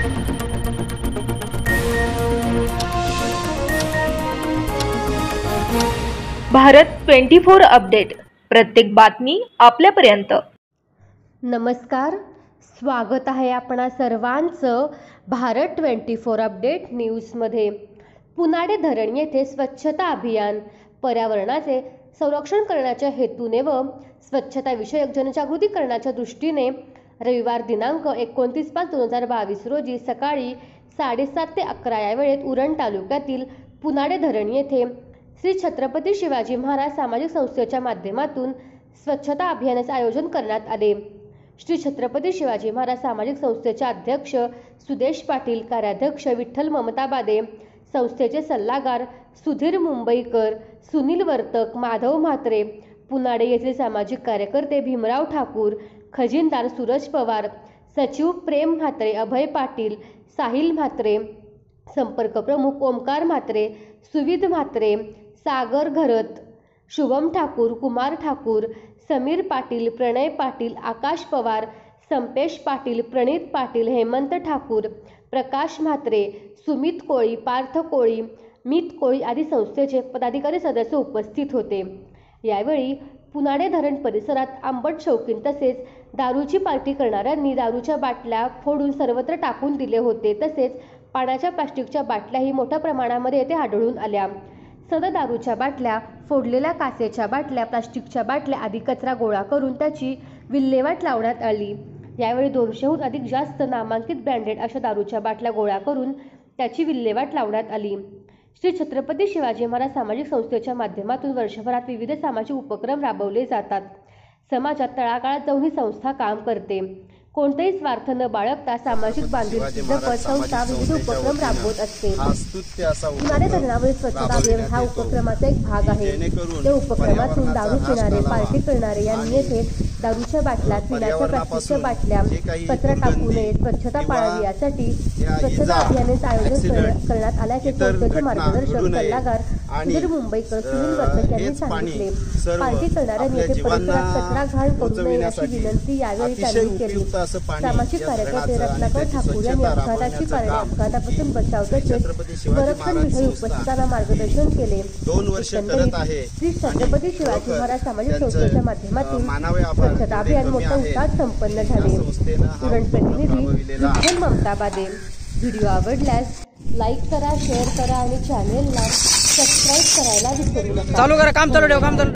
Bharat 24 update, प्रत्येक बातमी आपल्यापर्यंत। नमस्कार, स्वागत आहे आपणा सर्वांचं भारत 24 अपडेट न्यूजमध्ये। पुनाडे धरण येथे स्वच्छता अभियान पर्यावरणाचे संरक्षण करण्याच्या हेतूने व स्वच्छता विषयक जनजागृती करण्याच्या दृष्टीने रविवार दिनांक 29/5/2022 रोजी सकाळी 7:30 ते 11 या वेळेत उरण तालुक्यातील पुनाडे धरण येथे श्री छत्रपती शिवाजी महाराज सामाजिक संस्थेच्या माध्यमातून स्वच्छता अभियानाचे आयोजन करण्यात आले। श्री छत्रपती शिवाजी महाराज सामाजिक संस्थेचे अध्यक्ष सुदेश पाटील, कार्याध्यक्ष विठ्ठल ममताबादे, संस्थेचे सल्लागार सुधीर मुंबईकर, सुनील वर्तक, माधव म्हात्रे, पुनाडे येथील सामाजिक कार्यकर्ते भीमराव ठाकूर, खजिनदार सूरज पवार, सचिव प्रेम म्हात्रे, अभय पाटील, साहिल म्हात्रे, संपर्क प्रमुख ओमकार म्हात्रे, सुविध म्हात्रे, सागर घरत, शुभम ठाकूर, कुमार ठाकूर, समीर पाटील, प्रणय पाटील, आकाश पवार, संपेश पाटील, प्रणित पाटील, हेमंत ठाकूर, प्रकाश म्हात्रे, सुमित कोळी, पार्थ कोळी, मित कोळी आदी संस्थेचे पदाधिकारी सदस्य उपस्थित होते। यावेळी पुनाडे धरण परिसरात आंबट शौकीन तसेच दारूची पार्टी करणाऱ्यांनी दारूच्या बाटल्या फोडून सर्वत्र टाकून दिले होते। तसेच पाण्याच्या प्लास्टिकच्या बाटल्याही मोठ्या प्रमाणामध्ये येथे आढळून आल्या। सदर दारूच्या बाटल्या, फोडलेल्या काचेच्या बाटल्या, प्लास्टिकच्या बाटल्या आदी कचरा गोळा करून त्याची विल्हेवाट लावण्यात आली। यावेळी 200हून अधिक जास्त नामांकित ब्रँडेड अशा दारूच्या बाटल्या गोळा करून त्याची विल्हेवाट लावण्यात आली। श्री छत्रपती शिवाजी महाराज सामाजिक संस्थेच्या माध्यमातून वर्षभरात विविध सामाजिक उपक्रम राबवले जातात। समाजात तळागाळात जाऊन ही संस्था काम करते। कोणतेही स्वार्थ न बाळगता सामाजिक बांधिलकी जपत संस्था विविध उपक्रम राबवत असते। पुनाडे धरणावरील स्वच्छता अभियान हा उपक्रमाचा एक भाग आहे। त्या उपक्रमातून दारू पिणारे, पार्टी करणारे यांनी येथे दारूच्या बाटल्या, पिण्याच्या प्लास्टिकच्या बाटल्या, कचरा टाकू नये, स्वच्छता पाळावी यासाठी स्वच्छता अभियानाचे आयोजन करण्यात आल्याचे संस्थेचे मार्गदर्शक सल्लागार सुधीर मुंबईकर, सुनील वर्तक यांनी सांगितले। पार्टी करणाऱ्यांनी येथे परिसरात कचरा घाण करू नये अशी विनंती यावेळी त्यांनी केली। सामाजिक कार्यकर्ते रत्नाकर ठाकूर यांनी अपघाताची कारणे, अपघातापासून बचाव तसेच संरक्षण विषयी उपस्थितांना मार्गदर्शन केले। श्री छत्रपती शिवाजी महाराज सामाजिक संस्थेच्या माध्यमातून स्वच्छता अभियान मोठ्या उत्साहात संपन्न झाले। उरण प्रतिनिधी विठ्ठल ममताबादे। व्हिडिओ आवडल्यास लाईक करा, शेअर करा आणि चॅनेलला सबस्क्राईब करायला विसरू नका।